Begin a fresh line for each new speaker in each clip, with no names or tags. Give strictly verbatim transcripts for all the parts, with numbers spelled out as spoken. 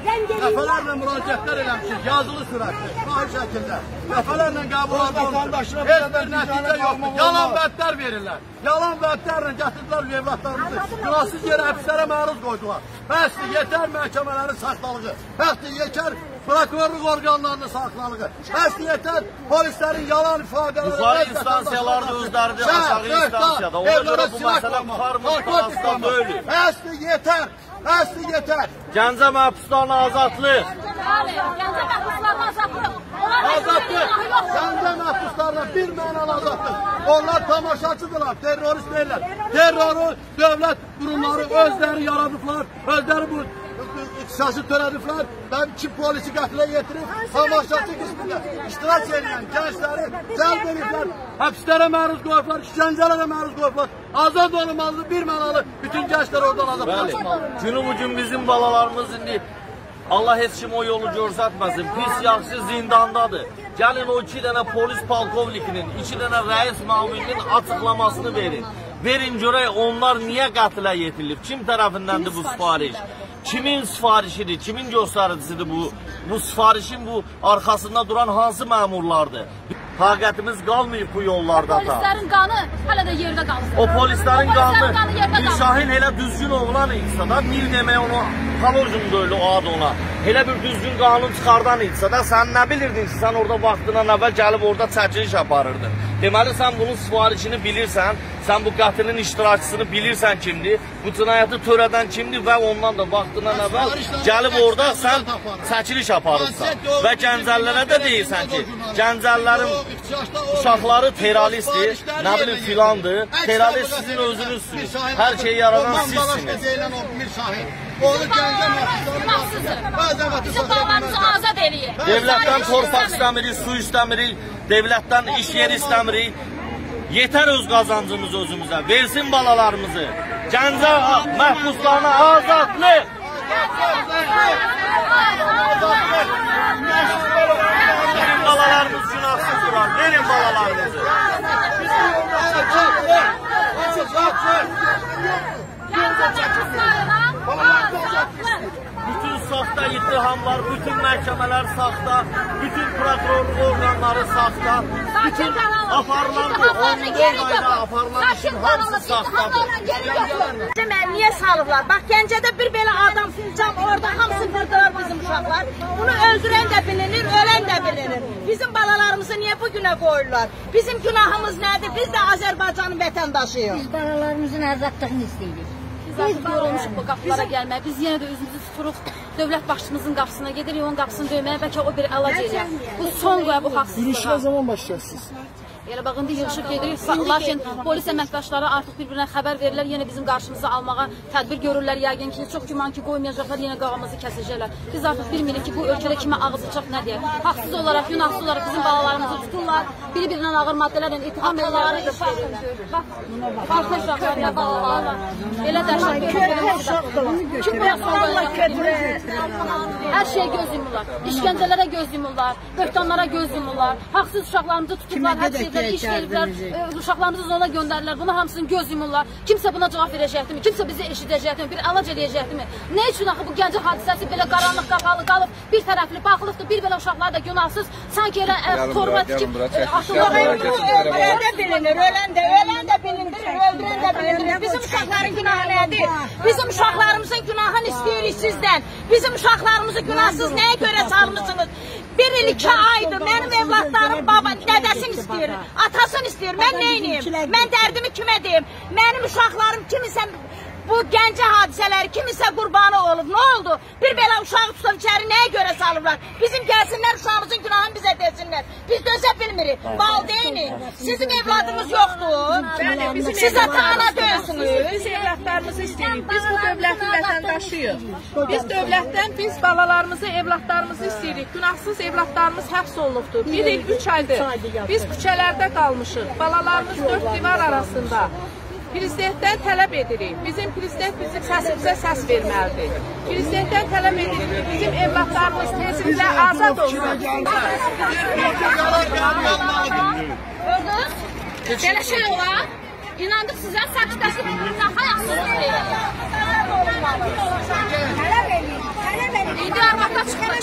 Dəfələrlə müraciətlər eləmişik, yazılı sürətli, fail şəkildə. Dəfələrlə qəbul olunmuşdur. Heç bir nəticə yoxdur. Yalan vədlər verirlər. Yalan vədlərlə gətirdilər evlatlarımızı. Günahsız yerə həbslərə məruz qoydular. Bəsdir, yetər məhkəmələrin saxlalığı. Bəsdir, yetər prokurorluq orqanlarının saxlalığı. Bəsdir, yetər polislərin yalan ifadələri.
Yuxarı instansiyalarda özləridir, aşağı instansiyada. Ona görə bu məsələ qarmız qarasından deyil.
Bəsdir, yetər. Bəsdir, yetər.
Gəncə məhbuslarına azadlıq.
Gəncə məhbuslarına azadlıq.
Azadlıq. Gəncə məhbuslarına bir mənalı azadlıq. Onlar tamaşaçıdırlar, terörist deyirlər. Terroru dövlət qurumları özləri yaradıblar, özləri bu ixtisası törədiblər. Ben iki polisi qətlə yetirib, tamaşaçı qismində iştirak edən gəncləri cəlb ediblər. Həbslərə məruz qoyublar, işgəncələrə məruz qoyublar. Azad olmalıdır, bir mənalı bütün gənclər oradan azad olmalıdır.
Günü bugün bizim balalarımız indi Allah heç kim o yolu görsətməsin. Pis yaxşı zindandadır. Gəlin o iki dənə polis polkovnikinin, iki dənə rəis müavininin açıqlamasını verin. Verin görək onlar niyə qətlə yetirilib? Kim tərəfindəndir bu sifariş? Kimin sifarişidir? Kimin göstəricisidir bu? Bu sifarişin bu arxasında duran hansı məmurlardır? Taqətimiz qalmayıb bu yollarda.
Polislərin qanı hələ də yerdə qalır.
O polislərin qanı Gülşahin elə düzgün oğlan idisə da, Nil demək onu Halorcum deyil o ad ona. Elə bir düzgün qanun çıxardan idisə da, sən nə bilirdin ki, sən orada vaxtından əvvəl gəlib orada çəkiliş aparırdın. Deməli, sən bunun sifarişini bilirsən, sən bu qətlin iştirakçısını bilirsən kimdir, bu cinayəti törədən kimdir və ondan da vaxtından əvvəl gəlib orada sən çəkiliş aparırsan. Və gəncəllərə də deyirsən ki, gəncəllərin uşaqları terroristdir, nə bilim filandır, terrorist sizin özünüzsünüz, hər şeyi yaradan sizsiniz.
Onu gəncə məhsuslarına
bizim bağlarımızı azad eləyir.
Devlətdən torpaq istəmirik, su istəmirik, devlətdən iş yeri istəmirik. Yetər öz qazancımız özümüzə, versin balalarımızı. Gəncə məhbuslarına azadlıq. Bizim balalarımız günahsız durar, verin balalarımızı. Bütün saxta ittihamlar, bütün məhkəmələr saxta, bütün prokurorluq orqanları saxta, bütün aparılan bu on dörd ayda aparılan işin hamısı saxtadır.
Niyə salıblar? Bax, Gəncədə bir belə adam cam orada hamısı vurdular bizim uşaqlar. Bunu öldürən də bilinir, ölən də bilinir. Bizim balalarımızı niyə bu günə qoyurlar? Bizim günahımız nədir? Biz də Azərbaycanın vətəndaşıyıq.
Biz balalarımızın azadlığını istəyirik.
Biz artıq yorulmuşuq bu qapılara gəlməyə. Biz yenə də özümüzü tuturuq. Dövlət başçımızın qapısına gedirik, onun qapısını döyməyə, bəlkə o bir əlac eləyər. Bu son qoya bu haqsızlığa.
Yürüyüşə nə zaman başlayasınız?
Elə bax, indi yığışıb gedirik, lakin polis əməkdaşları artıq bir-birinə xəbər verirlər, yenə bizim qarşımıza almağa tədbir görürlər, yəqin ki, çox güman ki, qoymayacaqlar, yenə qağamızı kəsəcəklər. Biz artıq bilmirik ki, bu ölkədə kimə ağız açaq nə deyək. Haqsız olaraq, günahsız olaraq bizim balalarımızı tuturlar, biri-birindən ağır maddelərlə itham edirlər. Bax, bax, uşaqlar, nə balalar var. Elə dəhşət görürlər. Kim bu yaxşılarla kötürür? Hər şeyə göz yumurlar, işgəncələrə göz yumurlar, böhtanlara göz yumurlar, haqsız uşaqlarımızı tuturlar, hər şeydə iş veriblər, uşaqlarımızı zona göndərirlər, buna hamısını göz yumurlar. Kimsə buna cavab verəcəkdimi? Kimsə bizi eşidəcəkdimi? Bir əlac edəcəkdimi? Nə üçün axı bu Gəncə hadisəsi belə qaranlıq qapalı qalıb, bir tərəfli baxılıqdır, bir belə uşaqlar da günahsız, sanki elə torba tikib atırlar.
Ölən də bilinir, ölən də, ölən də bilinir, öldürən də bilinir. Bizim uşaqların günahı nədir? Bizim uşaqlarımızın günahını istəyirik sizdən. Bizim uşaqlarımızı günahsız nəyə görə salmışsınız? Bir il iki aydır, mənim evlatlarım baba, nədəsini istəyir, atasını istəyir, mən neyniyim? Mən dərdimi kimə deyim? Mənim uşaqlarım kimisə bu Gəncə hadisələri kimisə qurbanı olub, nə oldu? Bir belə uşağı tutub içəri nəyə görə salıblar? Bizim gəlsinlər uşağımızın günahını bizə desinlər. Biz dözə bilmirik, valideynik. Sizin evladınız yoxdur, siz ata-ana döyürsünüz.
Biz evlatlarımızı istəyirik, biz bu dövlətin vətəndaşıyıq. Biz dövlətdən biz balalarımızı, evlatlarımızı istəyirik. Günahsız evlatlarımız həbs olunubdur. Bir il, üç aydır. Biz küçələrdə qalmışıq, balalarımız dörd divar arasında. Prezidentdən tələb edirik. Bizim prezident bizim səsimizə səs verməlidir. Prezidentdən tələb edirik ki, bizim evlatlarımız tezliklə azad olsun.
Gördünüz? Belə şey olar. İnandık sizə sakitləşib, hayaqsız deyil.
Tələb edin, tələb edin.
İndi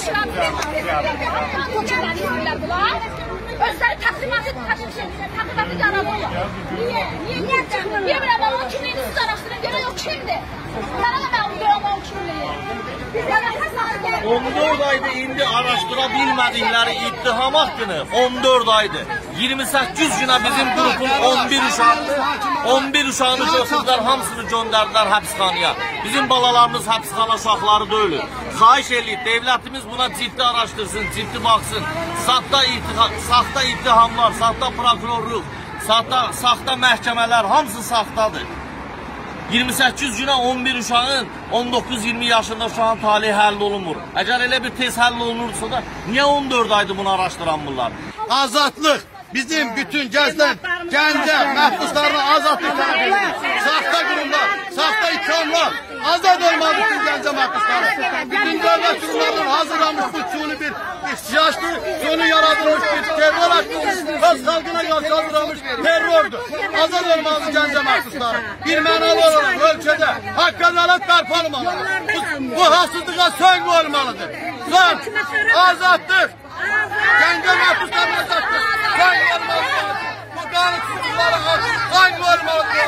Özləri təqdimatı təqdimatı yaradırlar. Niyə? Niyə çıxmır? Niyə biləm, o kimliyini siz araşdırın, görək o kimdir? Mənə də məlum deyəm o kimliyi.
on dörd aydır indi araşdıra bilmədikləri ittiham haqqını on dörd aydır. iyirmi səkkiz günə bizim qrupun on bir uşağını on bir uşağını götürdülər, hamısını göndərdilər həbsxanaya. Bizim balalarımız həbsxana uşaqları deyil. Xahiş eləyib, devlətimiz buna ciddi araşdırsın, ciddi baxsın. Saxta saxta ittihamlar, saxta prokurorluq, saxta saxta məhkəmələr hamısı saxtadır. iyirmi səkkiz günə on bir uşağın on doqquz iyirmi yaşında uşağın talihi həll olunmur. Əgər elə bir tez həll olunursa da niyə on dörd aydır bunu araşdıranmırlar?
Azadlıq bizim bütün gənclər, gəncə, məhbuslarına azadlıq tələb edir. Saxta qurumlar, saxta ittihamlar azad olmalı bütün gəncə məhbusları. Bütün dövlət qurumlarının hazırlanmış bu suni bir ihtiyaçlı, suni yaradılmış bir terror hakkında öz xalqına qarşı hazırlanmış terrordur. Azad olmalı gəncə məhbusları. Bir mənalı olarak ölkədə haqq ədalət bərpa olmalıdır. Bu, bu haksızlığa son qoyulmalıdır. Son, azadlıq. Gəncə məhbuslarına azadlıq. Son qoyulmalıdır. Bu qanunsuzluqlara son qoyulmalıdır.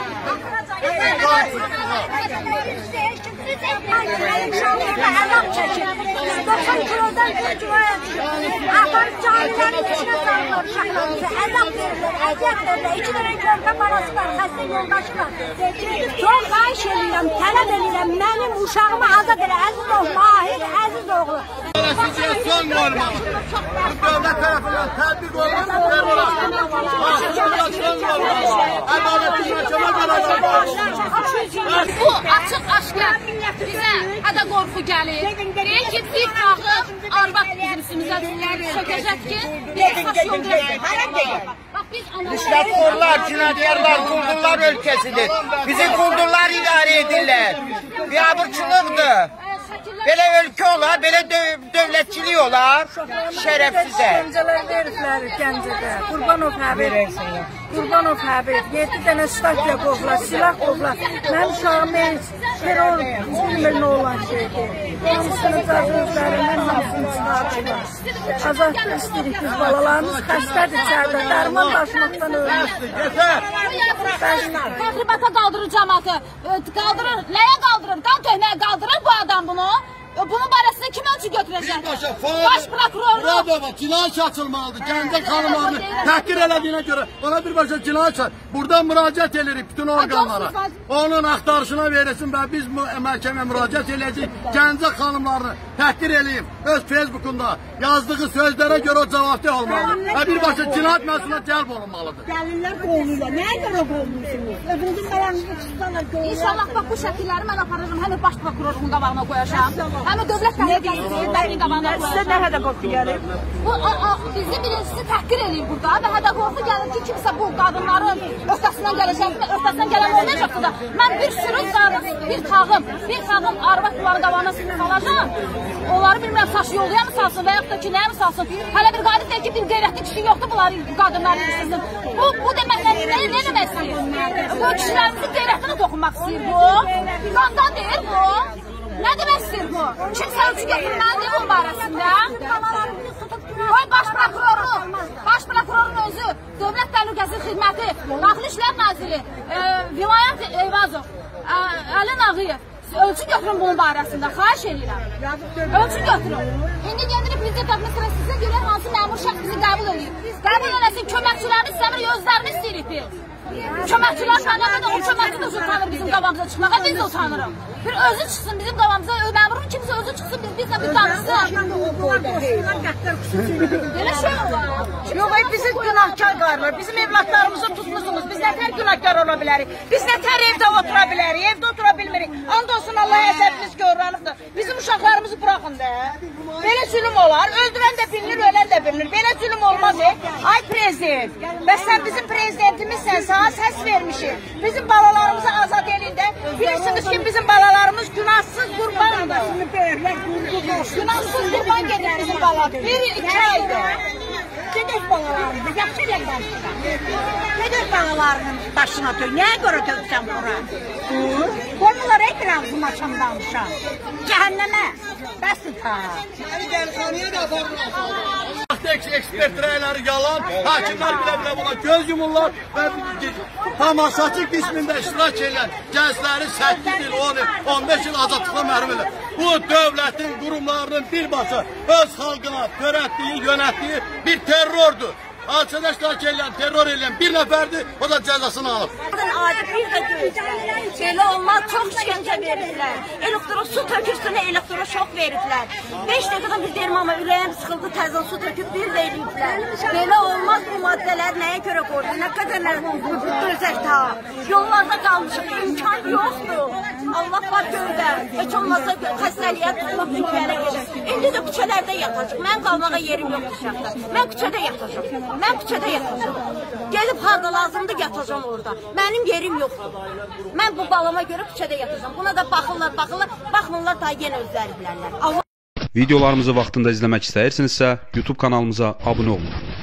doksan kilodan gücüvaya düşüyor. Aparıp camilerin içine sarılıyor uşaklarımızı. Əzab verirler, əziyyət verirler. İki dənə körpə parası var, xəstə yoldaşı var. Çok xahiş edirəm, tələb edirəm. Mənim uşağımı azad elə. Əziz oğlu, Mahir Əziz oğlu.
Sizce son qoyulmalıdır. Bu dövlət tərəfindən tətbiq olunmuş terror haqqında haksızlığa son qoyulmalıdır. Ədalətli məhkəmə
Bu açıq aşkar bizə hədə qorxu gəlir. Deyək ki, bir baxıb arvad bizim üstümüzə sökəcək ki, bir saç yollayacaq.
Diktatörlər, cinayətkarlar, quldurlar ölkəsidir. Bizi quldurlar idarə edirlər. Biabırçılıqdır. Belə ölkə olar, belə dövlətçilik olar, şərəfsizə.
Gəncələr veriblər Gəncədə, Qurbanov Həbib, Qurbanov Həbib, yeddi dənə statiya qovlar, silah qovlar. Mənim uşağım terror bilmir nə olan şeydir. Hamısını cazözlərindən hamısını çıxardılar. Azadlıq istəyirik biz, balalarımız xəstədir içərdə, dərman daşımaqdan ölmür.
Təxribata qaldırır cəmatı, qaldırır, nəyə qaldırır, qan töhməyə qaldırır bu adam bunu. Bunun barəsində kim ölçü götürəcəkdir? Baş prokurorluq.
Muradova cinayət açılmalıdır. Gəncə xanımlarını təhqir elədiyinə görə ona birbaşa cinayət açılmalıdır. Buradan müraciət edirik bütün orqanlara. Onun axtarışına verilsin və biz məhkəməyə müraciət edəcəyik. Gəncə xanımlarını təhqir eləyib öz Facebookunda yazdığı sözlərə görə o cavabdeh olmalıdır. Və birbaşa cinayət məhsuluna cəlb olunmalıdır.
Gəlirlər qovulurlar. Nəyə görə qovulursunuz? Özünüzün qalanınızı tutanlar qovulurlar.
İnşallah bax bu şəkilləri mən aparırım, həmin baş prokurorluğun qabağına qoyacağım. Həmin dövlət təhlükəsizliyin qabağına qoyacağım.
Sizə nə hədə qorxu gəlir?
Bu bizi birincisi təhqir eləyir burada və hədə qorxu gəlir ki, kimsə bu qadınların öhdəsindən gələcəkdir, öhdəsindən gələn olmayacaqdır da. Mən bir sürü qadın, bir tağım, bir tağım arvad bunların qabağına salacağım. Onları bilmirəm saç yolluya mı salsın və yaxud da ki, nəyə mi salsın? Hələ bir qadın deyir ki, bir qeyrətli kişi yoxdur bunları qadınları ilişsin. Bu, bu deməklə nə, nə demək istəyir? Bu kişilərimizin qeyrətinə toxunmaq istəyir bu. Qandan deyir bu. Nə demək istəyir bu? Kimsə ölçü götürməlidir bunun barəsində. Qoy baş prokurorluq, baş prokurorun özü, Dövlət Təhlükəsizlik Xidməti, Daxili İşlər Naziri, Vilayət Eyvazov, Əli Nağıyev. Ölçü götürün bunun barəsində, xahiş edirəm. Ölçü götürün. İndi gelirik prezident administrasiyasına görə hansı məmur şəxs bizi qəbul edir. Qəbul eləsin, köməkçilərini istəmir, özlərini istəyirik biz. Köməkçilər məndən də o köməkçi də utanır bizim qabağımıza çıxmağa, biz də utanırıq. Bir özü çıxsın bizim qabağımıza, məmurun kimsə özü çıxsın, biz bizlə bir danışsın. Belə şey var.
Yox, bizi günahkar qarlar, bizim evlatlarımızı tutmuşsunuz, biz nətər günahkar ola bilərik, biz nətər evdə otura bilərik, evdə otura bilmirik. And olsun Allah'a əsəbimiz görranıqdır, bizim uşaqlarımızı bıraxın da. Belə zülüm olar, öldürən də bilinir, ölən də bilinir, belə zülüm olmaz. Ay prezident, bəs sən bizim prezidentimizsən, sana səs vermişik, bizim balalarımızı azad edin də, bilirsiniz ki, bizim balalarımız günahsız qurbandır. Günahsız qurban gedir bizim balalar, bir iki aydır.
Gedək balalarımızı, yaxşı elək danışsan. Gedək balalarının başına töy, nəyə görə töksən bura? Qoymular etir ağzım açam danışan. Cəhənnəmə, bəs
Ekspert rəyləri yalan, hakimlər bilə-bilə buna göz yumurlar və tamaşaçı qismində iştirak edən gəncləri səkkiz il, on il, on beş il azadlıqla məhrum edir. Bu dövlətin qurumlarının birbaşa öz xalqına törətdiyi, yönətdiyi bir terrordur. Alçada iştirak edən, terror edən bir nəfərdir, o da cəzasını alır.
Adi bir də deyil. Belə olmaz, çox işgəncə verirlər. Elektro su tökürsünə elektro şok verirlər. beş dəqiqədən bir deyirəm, amma ürəyim sıxıldı, təzən su töküb bir də eləyiblər. Belə olmaz, bu maddələr nəyə görə qoydu? Nə qədərlər dözək ta. Yollarda qalmışıq, imkan yoxdur. Allah var göydə. Heç olmazsa xəstəliyə tutulub küçələrə gedir. İndi də küçələrdə yatacaq. Mən qalmağa yerim yoxdur şəhərdə. Mən küçədə yatacaq. Mən küçədə yatacam. Gelib harda lazımdır yatacam orada. Mənim yerim yoxdur. Mən bu balama görə küçədə yatacam. Buna da baxırlar, baxırlar, baxmırlar da yenə özləri bilərlər. Allah...
Videolarımızı vaxtında izləmək istəyirsinizsə YouTube kanalımıza abunə olun.